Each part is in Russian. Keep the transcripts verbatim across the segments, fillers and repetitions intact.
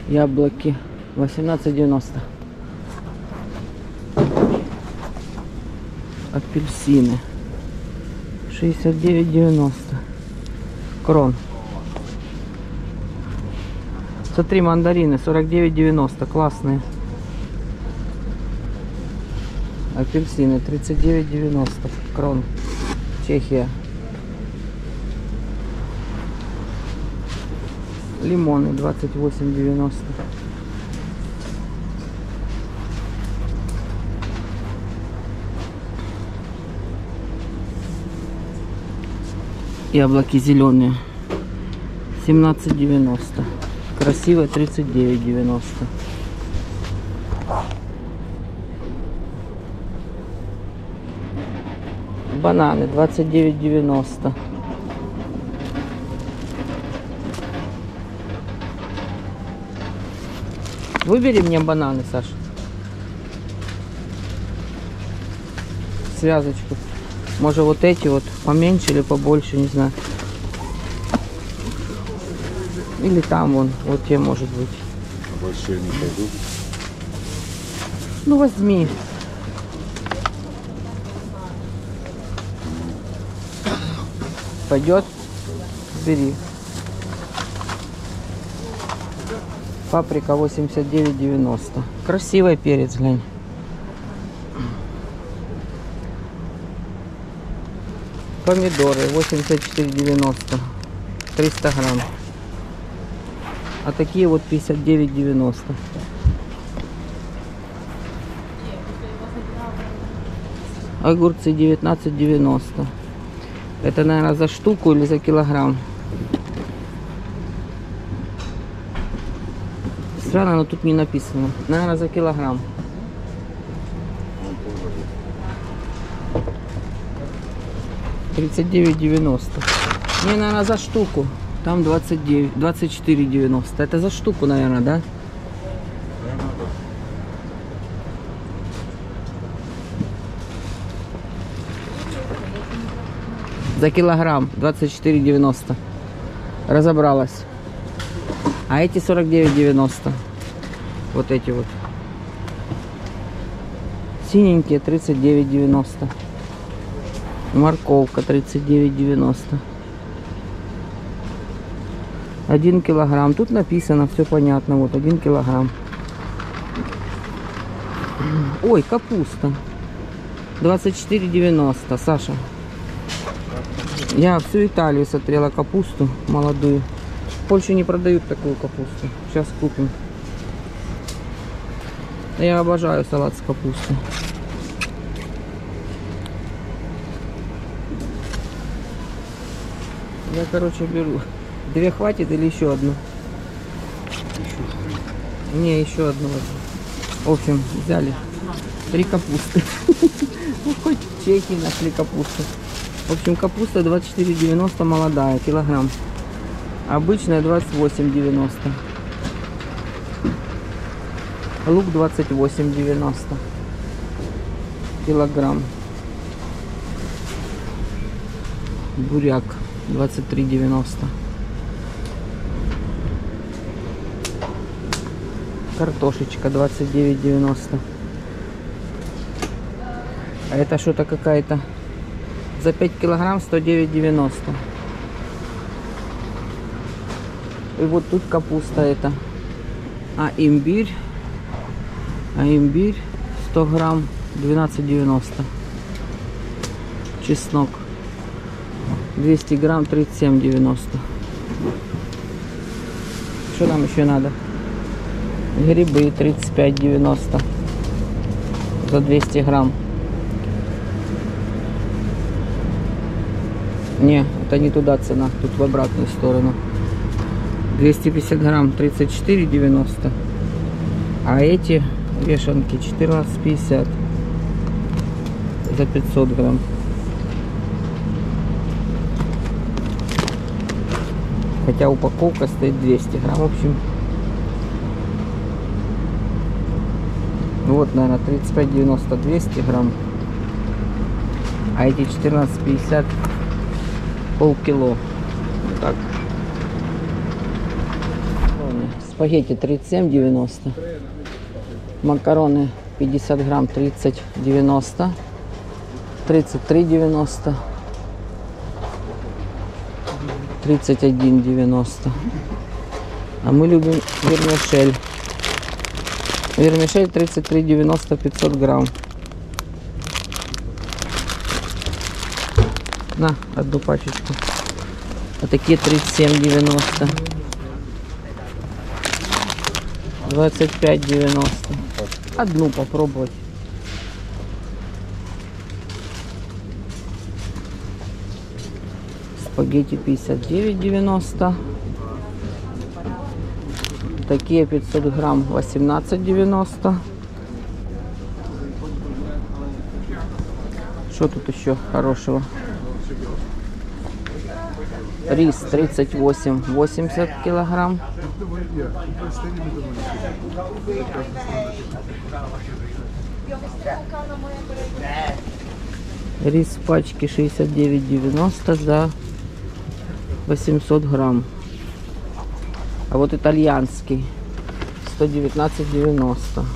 Яблоки восемнадцать девяносто. Апельсины шестьдесят девять девяносто. Крон. Смотри, мандарины сорок девять девяносто. Классные. Апельсины тридцать девять девяносто. Крон. Чехия. Лимоны двадцать восемь девяносто. Яблоки зеленые семнадцать девяносто. Красивые тридцать девять девяносто. Бананы двадцать девять девяносто. Выбери мне бананы, Саша. Связочку. Может, вот эти вот поменьше или побольше, не знаю. Или там вон, вот те может быть. Большие не пойдут. Ну возьми. Пойдет? Бери. Паприка восемьдесят девять девяносто. Красивый перец, глянь. Помидоры восемьдесят четыре девяносто. триста грамм. А такие вот пятьдесят девять девяносто. Огурцы девятнадцать девяносто. Это, наверное, за штуку или за килограмм. Странно, но тут не написано. Наверное, за килограмм. тридцать девять девяносто. Не, наверное, за штуку. Там двадцать девять, двадцать четыре девяносто. Это за штуку, наверное, да? За килограмм двадцать четыре девяносто. Разобралась. А эти сорок девять девяносто. Вот эти вот. Синенькие тридцать девять девяносто. Морковка тридцать девять девяносто. Один килограмм. Тут написано, все понятно. Вот один килограмм. Ой, капуста. двадцать четыре девяносто. Саша. Я всю Италию смотрела капусту молодую. В Польше не продают такую капусту. Сейчас купим. Я обожаю салат с капустой. Я, короче, беру. Две хватит или еще одну? Не, еще одну. В общем, взяли три капусты. Ну, хоть в Чехии нашли капусту. В общем, капуста двадцать четыре девяносто молодая, килограмм. Обычная двадцать восемь девяносто. Лук двадцать восемь девяносто. Килограмм. Буряк двадцать три девяносто. Картошечка двадцать девять девяносто. А это что-то какая-то. За пять килограмм сто девять девяносто. И вот тут капуста это. А имбирь. А имбирь сто грамм двенадцать девяносто. Чеснок двести грамм тридцать семь девяносто. Что нам еще надо? Грибы тридцать пять девяносто. За двести грамм. Не, это не туда цена, тут в обратную сторону. двести пятьдесят грамм тридцать четыре девяносто. А эти вешанки четырнадцать пятьдесят за пятьсот грамм. Хотя упаковка стоит двести грамм. В общем, вот, наверное, тридцать пять девяносто двести грамм. А эти четырнадцать пятьдесят полкило. Вот так. Спагетти тридцать семь девяносто. Макароны пятьдесят грамм тридцать девяносто. тридцать три девяносто. тридцать один девяносто. А мы любим вермишель. Вермишель тридцать три девяносто, пятьсот грамм. На, одну пачечку. А такие тридцать семь девяносто. двадцать пять девяносто. Одну попробовать. Спагетти пятьдесят девять девяносто. Такие пятьсот грамм восемнадцать девяносто. Что тут еще хорошего? Рис тридцать восемь восемьдесят килограмм. Рис в пачке шестьдесят девять девяносто за восемьсот грамм. А вот итальянский сто девятнадцать девяносто.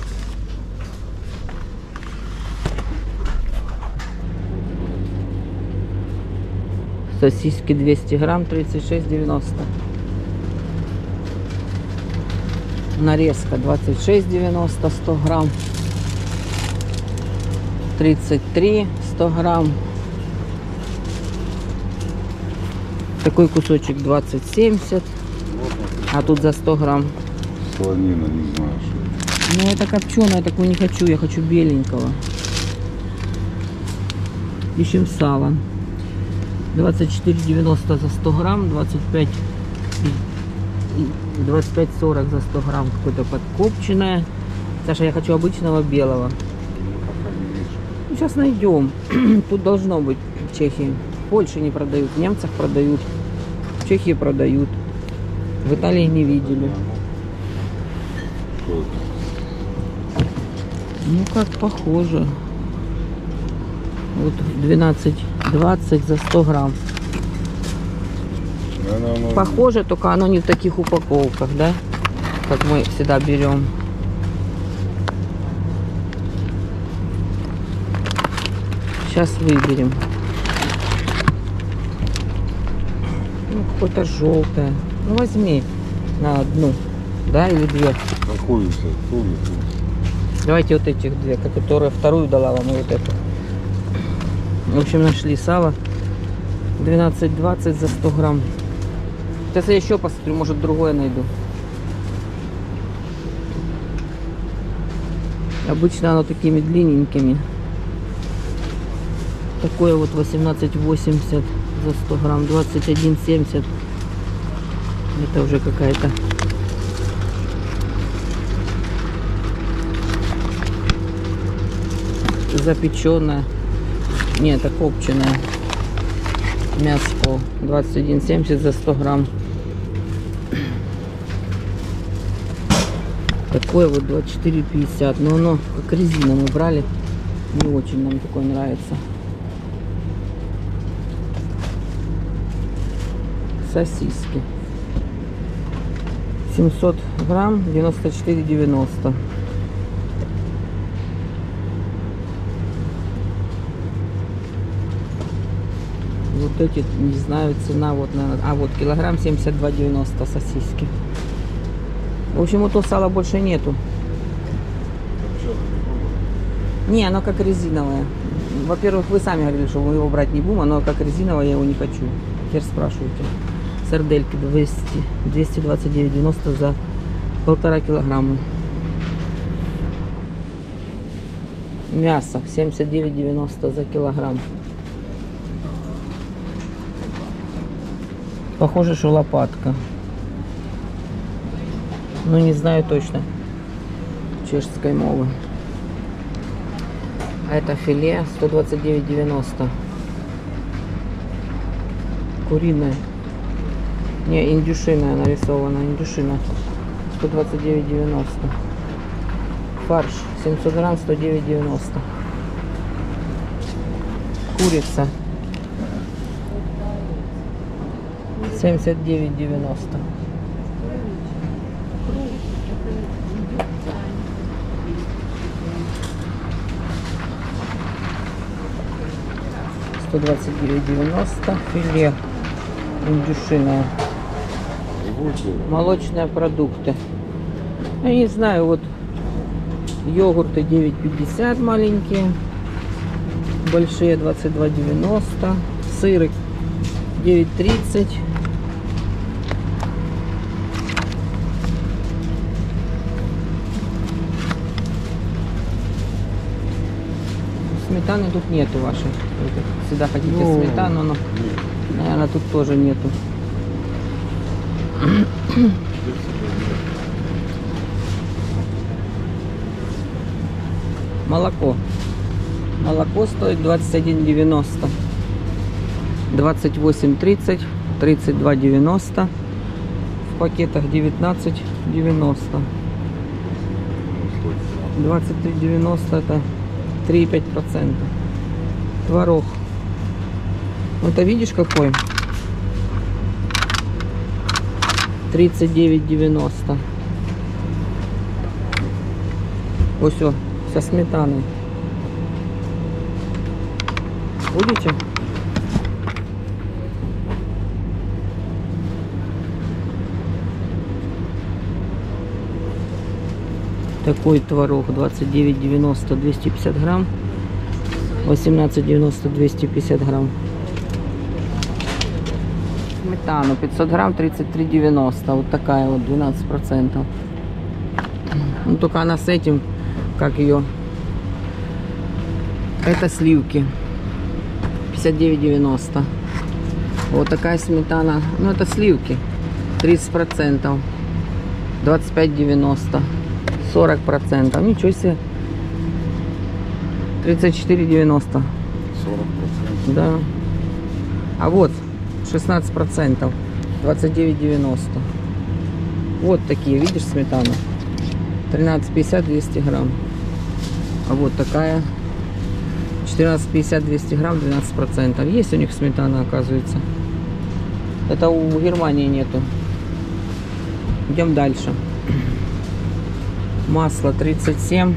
Сосиски двести грамм тридцать шесть девяносто. Нарезка двадцать шесть девяносто сто грамм. тридцать три сто грамм. Такой кусочек двадцать семьдесят. А тут за сто грамм. Солонина, не знаю, что. Ну это копченое, такого не хочу. Я хочу беленького. Ищем сало. двадцать четыре девяносто за сто грамм. двадцать пять двадцать пять сорок за сто грамм. Какое-то подкопченное. Саша, я хочу обычного белого. Ну, сейчас найдем. Тут должно быть в Чехии. В Польше не продают, в немцах продают, в Чехии продают. В Италии не видели. Что это? Ну как похоже. Вот двенадцать двадцать за сто грамм. Наверное, оно... Похоже, только оно не в таких упаковках, да? Как мы всегда берем. Сейчас выберем. Ну, какое-то желтое. Ну, возьми на одну, да, или две. Какую взять? Ту или ту? Давайте вот этих две, которая вторую дала вам, и вот эту. В общем, нашли сало. двенадцать двадцать за сто грамм. Сейчас я еще посмотрю, может другое найду. Обычно оно такими длинненькими. Такое вот восемнадцать восемьдесят за сто грамм. двадцать один семьдесят. Это уже какая-то запеченная. Нет, это копченое мясо. двадцать один семьдесят за сто грамм. Такое вот двадцать четыре пятьдесят. Но оно как резина мы брали. Не очень нам такое нравится. Сосиски. семьсот грамм девяносто четыре девяносто. Вот эти, не знаю, цена вот, наверное, а вот килограмм семьдесят два девяносто сосиски. В общем, вот то сала больше нету. Не, оно как резиновое. Во-первых, вы сами говорили, что мы его брать не будем, оно как резиновое, я его не хочу. Теперь спрашивайте. Сардельки двести, двести двадцать девять девяносто за полтора килограмма. Мясо семьдесят девять девяносто за килограмм. Похоже, что лопатка. Но не знаю точно чешской мовы. А это филе сто двадцать девять девяносто. Куриное. Не, индюшиная нарисована. Индюшина сто двадцать девять девяносто. Фарш семьсот грамм сто девять девяносто. Курица семьдесят девять девяносто. сто двадцать девять девяносто. Филе индюшиное. Молочные продукты. Я не знаю, вот йогурты девять пятьдесят маленькие. Большие двадцать два девяносто. Сыры девять тридцать. Сметаны тут нету вашей. Вы всегда хотите Ну, сметану, но, нет. наверное, тут тоже нету. Молоко. Молоко стоит двадцать один девяносто. двадцать восемь тридцать, тридцать два девяносто. В пакетах девятнадцать девяносто. двадцать три девяносто это три и пять процента. Творог. Это видишь какой? тридцать девять девяносто. Вот все, со сметаной. Будете? Такой творог двадцать девять девяносто, двести пятьдесят грамм. восемнадцать девяносто, двести пятьдесят грамм. Сметану пятьсот грамм, тридцать три девяносто. Вот такая вот, двенадцать процентов. Ну, только она с этим, как ее, это сливки. пятьдесят девять девяносто. Вот такая сметана. Ну, это сливки. тридцать процентов. двадцать пять девяносто. сорок процентов. Ничего себе. тридцать четыре девяносто. сорок процентов. Да. А вот шестнадцать процентов. двадцать девять девяносто. Вот такие, видишь, сметана. тринадцать пятьдесят, двести грамм. А вот такая. четырнадцать пятьдесят, двести грамм, двенадцать процентов. Есть у них сметана, оказывается. Это у Германии нету. Идем дальше. Масло тридцать семь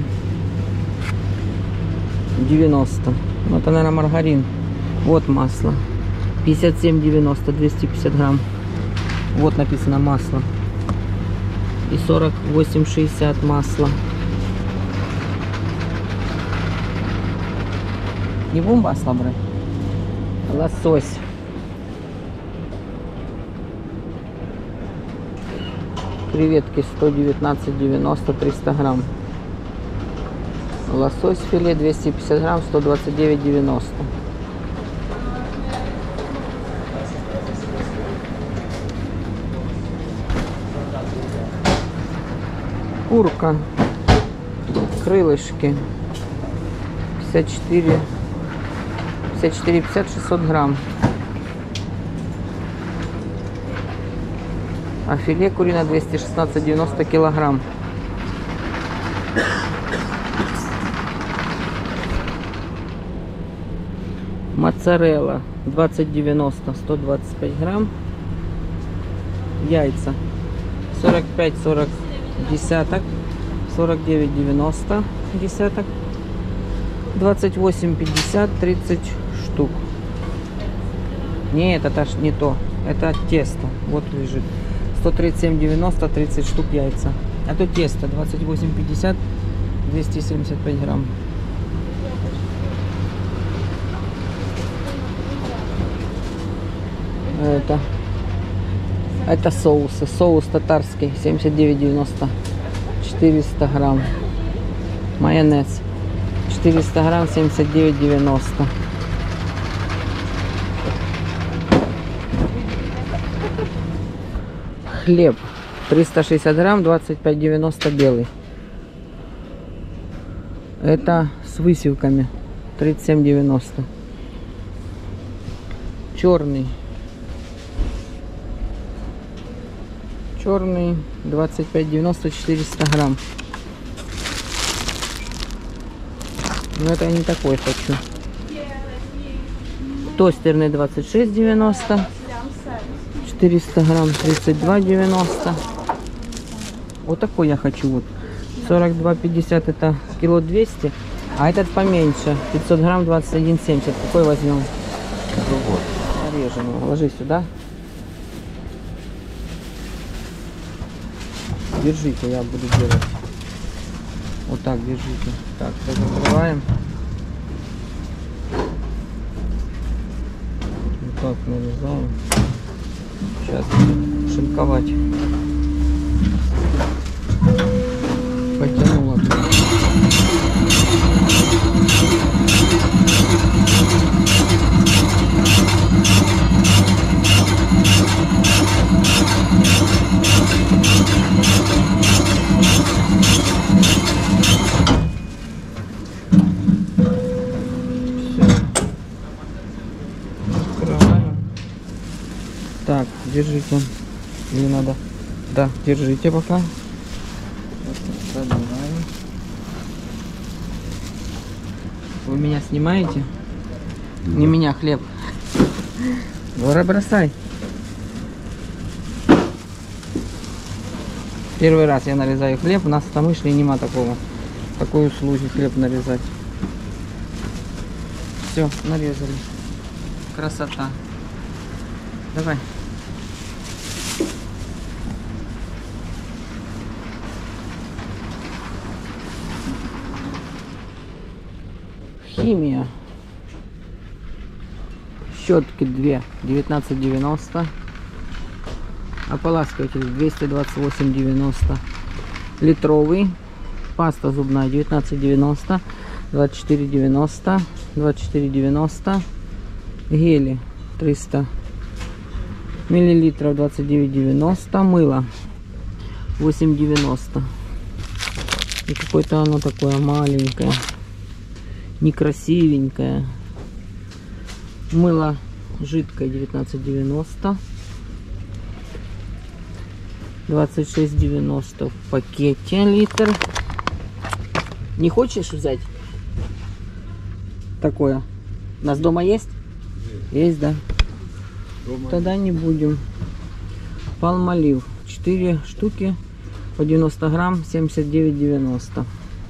девяносто. Ну, это, наверное, маргарин. Вот масло. пятьдесят семь девяносто, двести пятьдесят грамм. Вот написано масло. И сорок восемь шестьдесят масло. Не будем масло брать? Лосось. Креветки сто девятнадцать девяносто, триста грамм. Лосось филе двести пятьдесят грамм, сто двадцать девять девяносто. Курка. Крылышки. пятьдесят четыре, пятьдесят четыре пятьдесят, шестьсот грамм. А филе куриное двести шестнадцать девяносто килограмм. Моцарелла двадцать девяносто, сто двадцать пять грамм. Яйца сорок пять сорок десяток, сорок девять девяносто десяток, двадцать восемь пятьдесят, тридцать штук. Нет, это ж не то. Это тесто. Вот лежит. сто тридцать семь девяносто, тридцать штук яйца. А то тесто двадцать восемь пятьдесят, двести семьдесят пять грамм. Это, это соусы. Соус татарский семьдесят девять девяносто, четыреста грамм. Майонез четыреста грамм, семьдесят девять девяносто. Хлеб триста шестьдесят грамм, двадцать пять девяносто белый. Это с высевками тридцать семь девяносто. Черный. Черный двадцать пять девяносто, четыреста грамм. Но это я не такой хочу. Тостерный двадцать шесть девяносто. четыреста грамм, тридцать два девяносто. Вот такой я хочу. Вот сорок два пятьдесят это кило двести. А этот поменьше. пятьсот грамм двадцать один семьдесят. Какой возьмем? Другой. Нарежем его. Ложи сюда. Держите, я буду делать. Вот так держите. Так, закрываем. Вот так нарезаем. Сейчас будем шинковать. Потянула. Так, держите. Или надо? Да, держите пока. Продолжаем. Вы меня снимаете? Да. Не меня, хлеб. Гора, бросай. Первый раз я нарезаю хлеб. У нас в Тамышле нема такого. Такой услуги хлеб нарезать. Все, нарезали. Красота. Давай. Химия. Щетки две, девятнадцать девяносто. Ополаскиватель двести двадцать восемь девяносто. Литровый. Паста зубная девятнадцать девяносто. двадцать четыре девяносто. двадцать четыре девяносто. Гели триста миллилитров двадцать девять девяносто. Мыло восемь девяносто. И какое-то оно такое маленькое, некрасивенькое. Мыло жидкое девятнадцать девяносто. двадцать шесть девяносто в пакете литр. Не хочешь взять такое? У нас дома есть? Есть, да? Дома. Тогда не будем. Палмолив четыре штуки по девяносто грамм, семьдесят девять девяносто.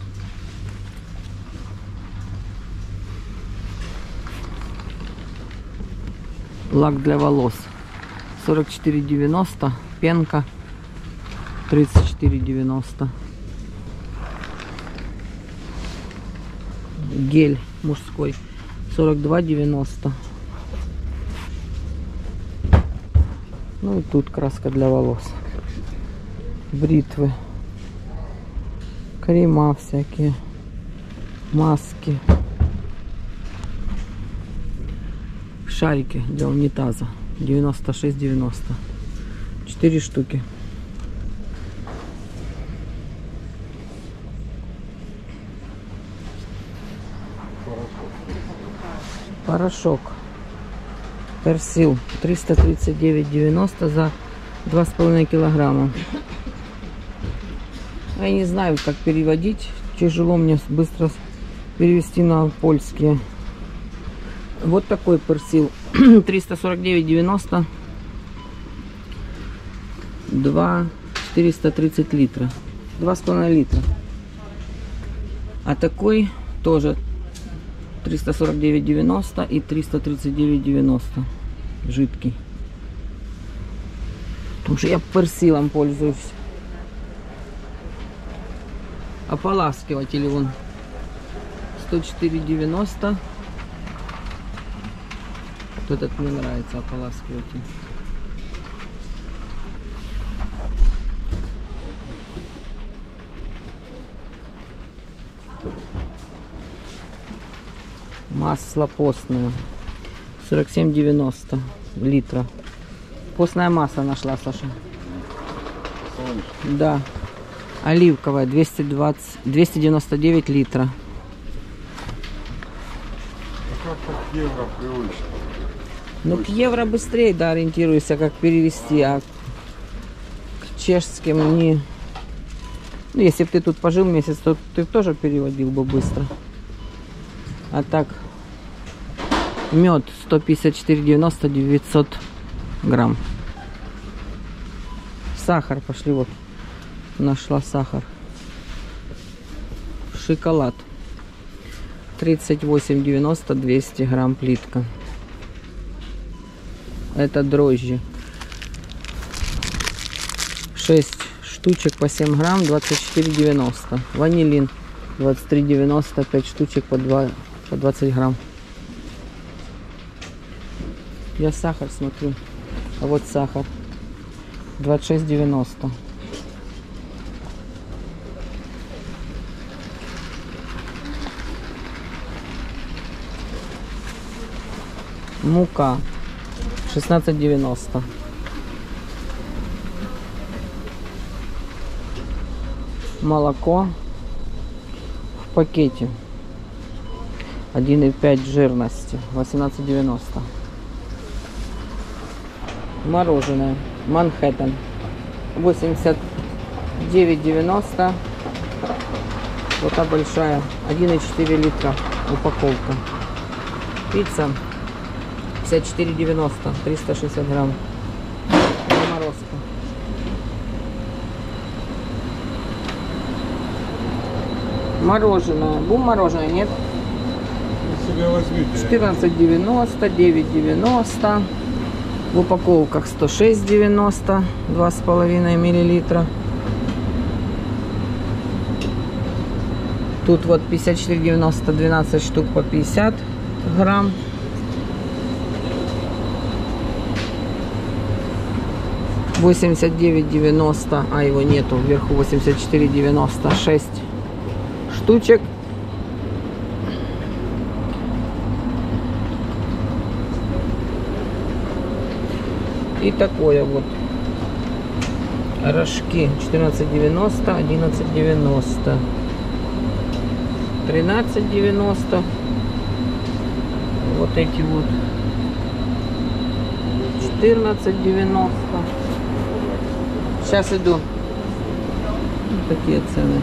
Лак для волос сорок четыре девяносто. Пенка тридцать четыре девяносто. Гель мужской сорок два девяносто. Ну и тут краска для волос. Бритвы. Крема всякие. Маски. Шарики для унитаза девяносто шесть девяносто. четыре штуки. Порошок Персил триста тридцать девять девяносто за два с половиной килограмма. Я не знаю, как переводить. Тяжело мне быстро перевести на польские. Вот такой персил триста сорок девять девяносто. два четыреста тридцать литра. два с половиной литра. А такой тоже триста сорок девять девяносто и триста тридцать девять девяносто. Жидкий. Потому что я персилом пользуюсь. Ополаскиватель вон сто четыре девяносто. Вот этот мне нравится, ополаскиватель. Масло постное сорок семь девяносто литра. Постное масло нашла, Саша. Да. Оливковое двести двадцать двести девяносто девять литра. Как-то к евро привычно. Ну к евро быстрее, да, ориентируйся, как перевести, а к чешским не. Ну, если бы ты тут пожил месяц, то ты тоже переводил бы быстро. А так мед сто пятьдесят четыре девяносто, девятьсот грамм. Сахар пошли, вот нашла сахар шоколад. тридцать восемь девяносто, двести грамм плитка. Это дрожжи. шесть штучек по семь грамм, двадцать четыре девяносто. Ванилин двадцать три девяносто, пять штучек по, два, по двадцать грамм. Я сахар смотрю. А вот сахар. двадцать шесть девяносто. Мука шестнадцать девяносто. Молоко в пакете один и пять жирности восемнадцать девяносто. Мороженое Манхэттен восемьдесят девять девяносто. Вот та большая один и четыре литра упаковка. Пицца пятьдесят четыре девяносто, триста шестьдесят грамм. Заморозка. Мороженое. Бум мороженое, нет? Себе возьмите. четырнадцать девяносто, девять девяносто. В упаковках сто шесть девяносто, два с половиной миллилитра. Тут вот пятьдесят четыре девяносто, двенадцать штук по пятьдесят грамм. восемьдесят девять девяносто, а его нету, вверху восемьдесят четыре девяносто, шесть штучек. И такое вот рожки четырнадцать девяносто, одиннадцать девяносто, тринадцать девяносто. Вот эти вот четырнадцать девяносто. Сейчас иду. Вот такие цены.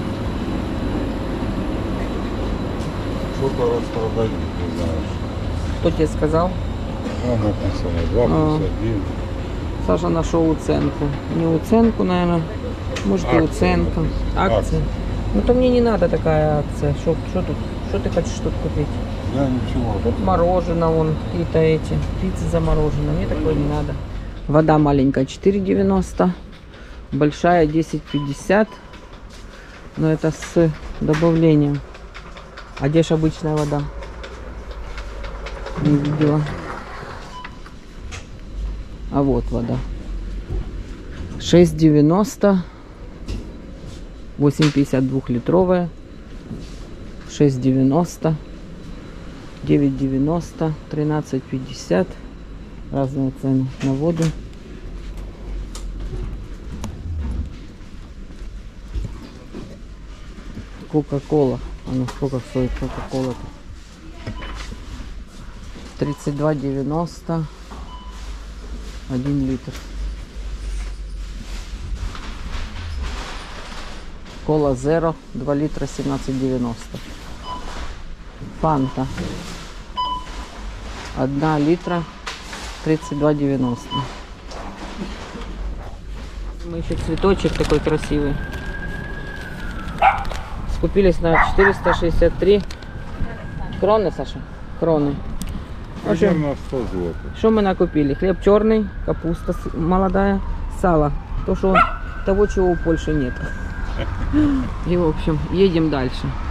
Что-то распродают, не знаешь. Кто тебе сказал? А, написано два плюс один. Саша нашел уценку. Не уценку, наверное. Может и Акция уценка. написано. Акция. Акция. Ну то мне не надо такая акция. Что тут? Что ты хочешь тут купить? Я ничего. Тут мороженое, вон какие-то эти. Пиццы замороженные. Мне такое не надо. Вода маленькая четыре девяносто. Большая десять пятьдесят. Но это с добавлением. А где ж обычная вода? Не видела. А вот вода. шесть девяносто. восемь пятьдесят двухлитровая. шесть девяносто. девять девяносто. тринадцать пятьдесят. Разные цены на воду. Кока-кола. А ну сколько стоит кока-кола? тридцать два девяносто. один литр. Кола Зеро два литра семнадцать девяносто. Фанта один литра тридцать два девяносто. Мы еще цветочек такой красивый. Скупились на четыреста шестьдесят три кроны, Саша. Кроны. В общем, Примерно сто злотых. что мы накупили? Хлеб черный, капуста молодая, сало. То, что того, чего у Польши нет. И, в общем, едем дальше.